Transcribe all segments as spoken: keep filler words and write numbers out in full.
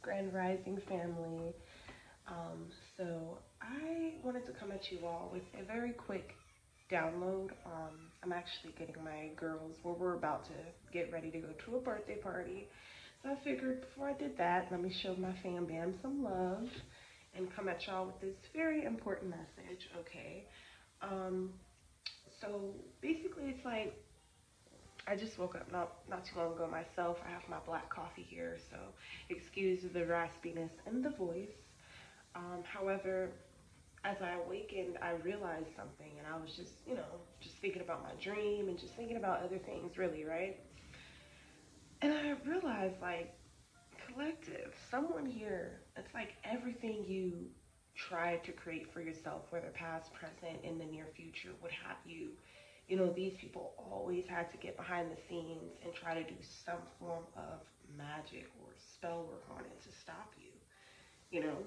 Grand Rising family. Um, so I wanted to come at you all with a very quick download. Um, I'm actually getting my girls, well, we're about to get ready to go to a birthday party. So I figured before I did that, let me show my fam bam some love and come at y'all with this very important message, okay? Um, so basically, it's like I just woke up not not too long ago myself. I have my black coffee here, so excuse the raspiness in the voice. Um, however, as I awakened, I realized something, and I was just, you know, just thinking about my dream and just thinking about other things, really, right? And I realized, like, collective, someone here, it's like everything you tried to create for yourself, whether past, present, in the near future, what have you, you know, these people always had to get behind the scenes and try to do some form of magic or spell work on it to stop you, you know?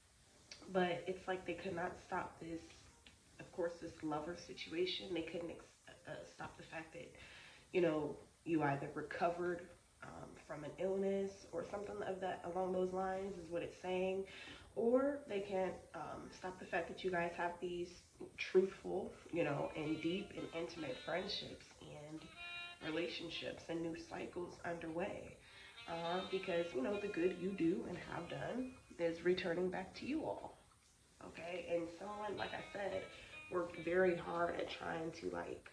But it's like they could not stop this, of course, this lover situation. They couldn't ex- uh, stop the fact that, you know, you either recovered um, from an illness or something of that along those lines is what it's saying, or they can't um, stop the fact that you guys have these truthful, you know, and deep and intimate friendships and relationships and new cycles underway. Uh, because, you know, the good you do and have done is returning back to you all. Okay. And someone, like I said, worked very hard at trying to, like,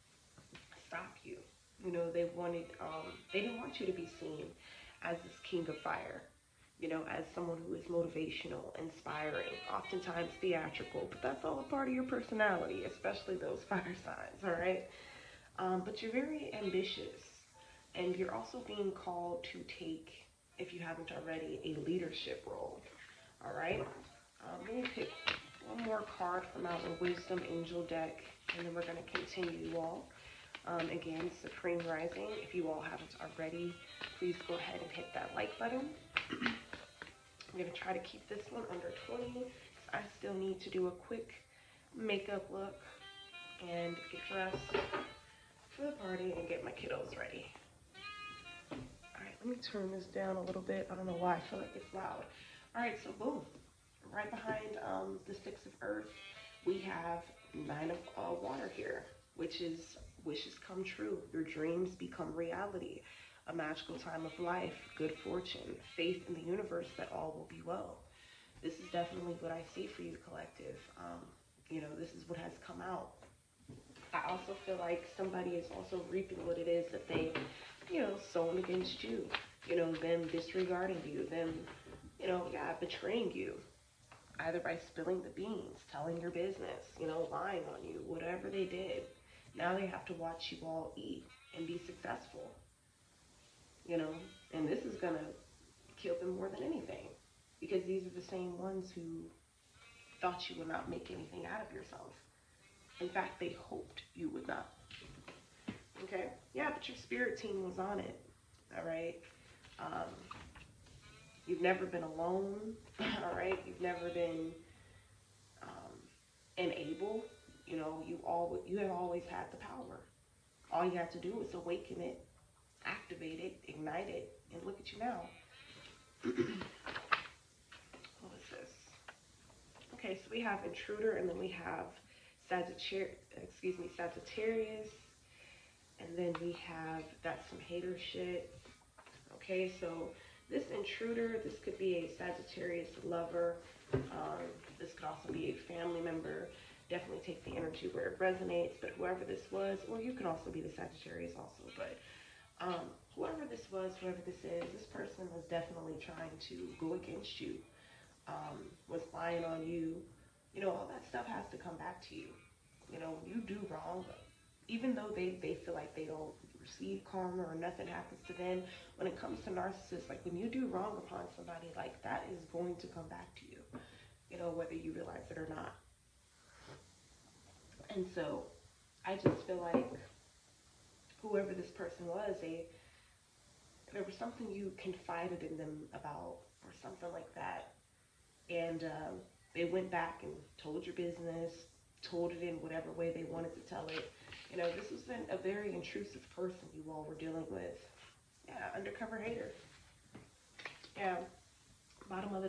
stop you. You know, they wanted, um, they didn't want you to be seen as this king of fire, you know, as someone who is motivational, inspiring, oftentimes theatrical, but that's all a part of your personality, especially those fire signs, all right? Um, but you're very ambitious, and you're also being called to take, if you haven't already, a leadership role, all right? Um, let me pick one more card from our Wisdom Angel deck, and then we're going to continue all. Um, again, Supreme Rising, if you all haven't already, please go ahead and hit that like button. I'm going to try to keep this one under twenty because I still need to do a quick makeup look and get dressed for the party and get my kiddos ready. All right, let me turn this down a little bit. I don't know why I feel like it's loud. All right, so boom. Right behind um, the Six of Earth, we have Nine of uh, Water here, which is wishes come true. Your dreams become reality. A magical time of life, good fortune, faith in the universe that all will be well. This is definitely what I see for you, collective. Um, you know, this is what has come out. I also feel like somebody is also reaping what it is that they, you know, sown against you. You know, them disregarding you, them, you know, yeah, betraying you, either by spilling the beans, telling your business, you know, lying on you, whatever they did. Now they have to watch you all eat and be successful, you know, and this is going to kill them more than anything because these are the same ones who thought you would not make anything out of yourself. In fact, they hoped you would not. Okay? Yeah, but your spirit team was on it. All right? Um, you've never been alone. All right? You've never been um, unable. You know, you all you have always had the power. All you have to do is awaken it, activate it, ignite it, and look at you now. What is this? Okay, so we have intruder, and then we have Sagittarius. Excuse me, Sagittarius, and then we have that's some hater shit. Okay, so this intruder, this could be a Sagittarius lover. Um, this could also be a family member. Definitely take the energy where it resonates. But whoever this was, or you can also be the Sagittarius also. But um, whoever this was, whoever this is, this person was definitely trying to go against you. Um, was lying on you. You know, all that stuff has to come back to you. You know, when you do wrong, even though they, they feel like they don't receive karma or nothing happens to them, when it comes to narcissists, like when you do wrong upon somebody, like that is going to come back to you, you know, whether you realize it or not. And so I just feel like whoever this person was, they there was something you confided in them about or something like that. And um, they went back and told your business, told it in whatever way they wanted to tell it. You know, this was an, a very intrusive person you all were dealing with. Yeah, undercover hater. Yeah.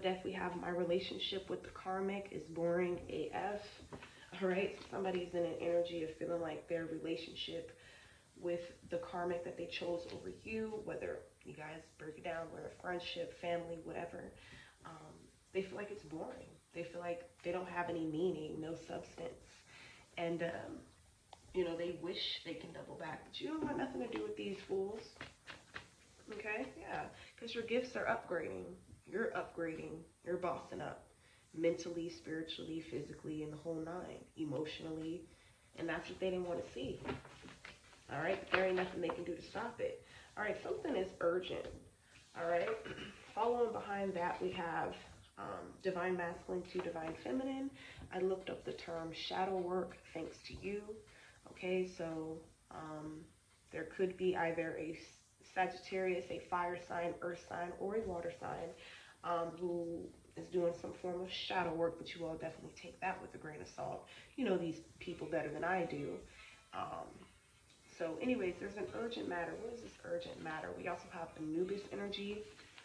deck, we have my relationship with the karmic is boring A F. All right, so somebody's in an energy of feeling like their relationship with the karmic that they chose over you, whether you guys break it down, whether friendship, family, whatever, um, they feel like it's boring. They feel like they don't have any meaning, no substance. And, um, you know, they wish they can double back, but you don't want nothing to do with these fools. Okay, yeah, because your gifts are upgrading. You're upgrading. You're bossing up mentally, spiritually, physically, and the whole nine, emotionally. And that's what they didn't want to see. All right, but there ain't nothing they can do to stop it. All right, something is urgent. All right, following behind that, we have um, divine masculine to divine feminine. I looked up the term shadow work thanks to you. Okay, so um, there could be either a Sagittarius, a fire sign, earth sign, or a water sign um, who is doing some form of shadow work, but you all definitely take that with a grain of salt. You know these people better than I do. Um, so anyways, there's an urgent matter. What is this urgent matter? We also have Anubis energy.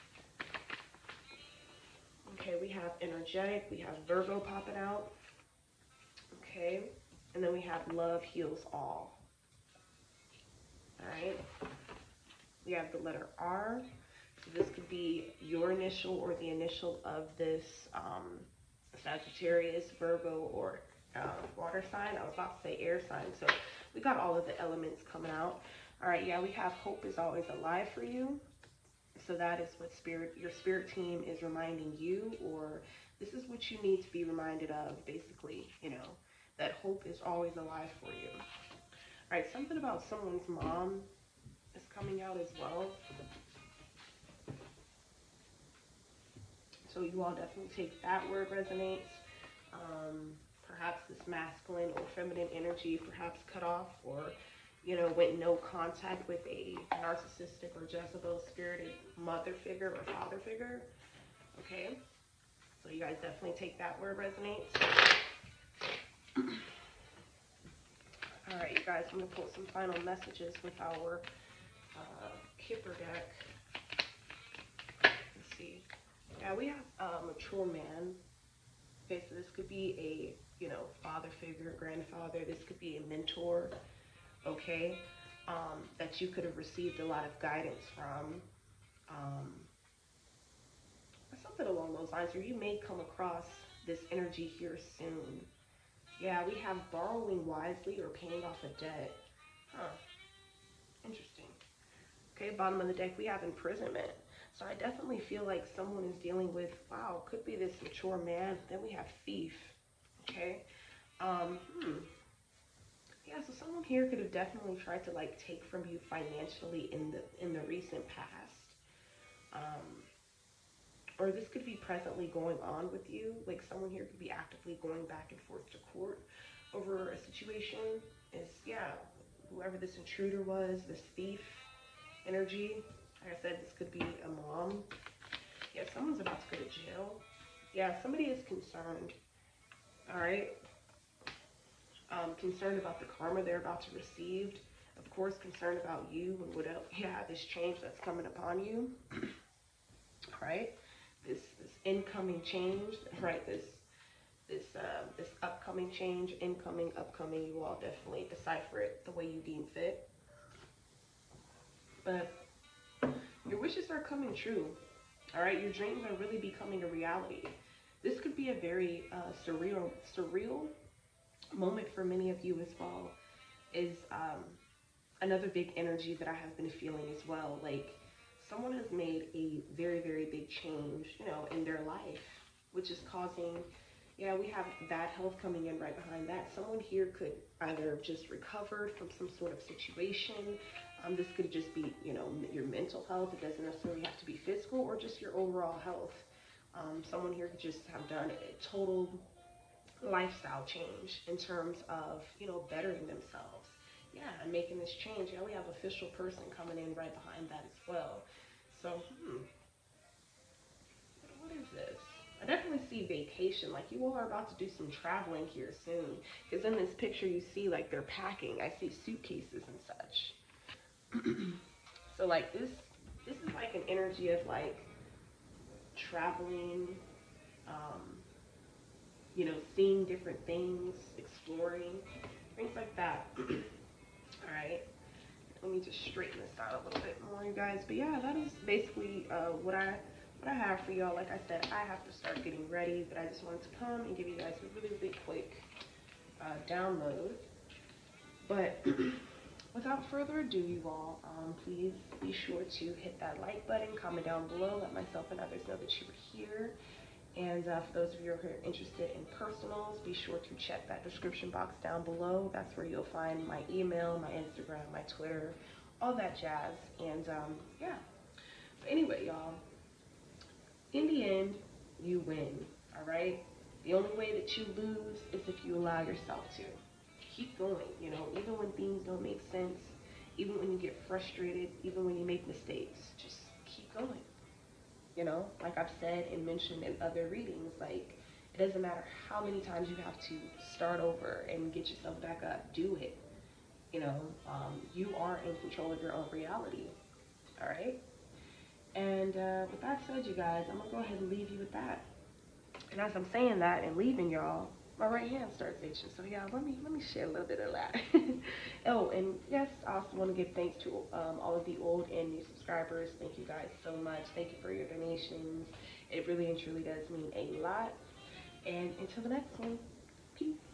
Okay, we have energetic. We have Virgo popping out. Okay, and then we have love heals all. All right. We have the letter R. So this could be your initial or the initial of this um, Sagittarius, Virgo, or uh, water sign. I was about to say air sign. So we got all of the elements coming out. All right, yeah, we have hope is always alive for you. So that is what spirit, your spirit team is reminding you, or this is what you need to be reminded of, basically, you know, that hope is always alive for you. All right, something about someone's mom is coming out as well. So you all definitely take that word resonates. Um, perhaps this masculine or feminine energy perhaps cut off, or, you know, went no contact with a narcissistic or Jezebel spirited mother figure or father figure. Okay, so you guys definitely take that word resonates. All right, you guys, I'm going to pull some final messages with our uh, Kipper deck. Let's see. Yeah, we have a mature man. Okay, so this could be a, you know, father figure, grandfather. This could be a mentor, okay, um, that you could have received a lot of guidance from. Um, or something along those lines, or you may come across this energy here soon. Yeah, we have borrowing wisely or paying off a debt. Huh. Interesting. Okay, bottom of the deck, we have imprisonment. So I definitely feel like someone is dealing with, wow, could be this mature man. Then we have thief. Okay. Um, hmm. Yeah, so someone here could have definitely tried to like take from you financially in the in the recent past. Um, or this could be presently going on with you. Like someone here could be actively going back and forth to court over a situation. Is, yeah, whoever this intruder was, this thief energy. Like I said, this could be a mom. Yeah, someone's about to go to jail. Yeah, somebody is concerned. All right. Um, concerned about the karma they're about to receive. Of course, concerned about you and what else. Yeah, this change that's coming upon you. All right. This this incoming change. Right. This this uh, this upcoming change, incoming, upcoming. You all definitely decipher it the way you deem fit. But your wishes are coming true. All right, your dreams are really becoming a reality. This could be a very uh, surreal, surreal moment for many of you as well. Is um, another big energy that I have been feeling as well. Like someone has made a very, very big change, you know, in their life, which is causing. Yeah, we have bad health coming in right behind that. Someone here could either have just recovered from some sort of situation. Um, this could just be, you know, your mental health. It doesn't necessarily have to be physical, or just your overall health. Um, someone here could just have done a total lifestyle change in terms of, you know, bettering themselves. Yeah, and making this change. Yeah, we have official person coming in right behind that as well. So, hmm, what is this? I definitely see vacation. Like you all are about to do some traveling here soon. Because in this picture you see like they're packing. I see suitcases and such. So like this, this is like an energy of like traveling, um, you know, seeing different things, exploring, things like that. All right. Let me just straighten this out a little bit more, you guys. But yeah, that is basically uh, what I what I have for y'all. Like I said, I have to start getting ready, but I just wanted to come and give you guys a really, really quick uh, download. But without further ado, you all, um, please be sure to hit that like button, comment down below, let myself and others know that you were here. And uh, for those of you who are interested in personals, be sure to check that description box down below. That's where you'll find my email, my Instagram, my Twitter, all that jazz. And um, yeah. But anyway, y'all, in the end, you win, all right? The only way that you lose is if you allow yourself to. Keep going, you know, even when things don't make sense, even when you get frustrated, even when you make mistakes, just keep going. You know, like I've said and mentioned in other readings, like, it doesn't matter how many times you have to start over and get yourself back up, do it. You know, um, you are in control of your own reality, all right? And uh, with that said, you guys, I'm gonna go ahead and leave you with that. And as I'm saying that and leaving y'all, my right hand starts itching. So yeah, let me let me share a little bit of that. Oh, and yes, I also want to give thanks to um, all of the old and new subscribers. Thank you guys so much. Thank you for your donations. It really and truly does mean a lot. And until the next one, peace.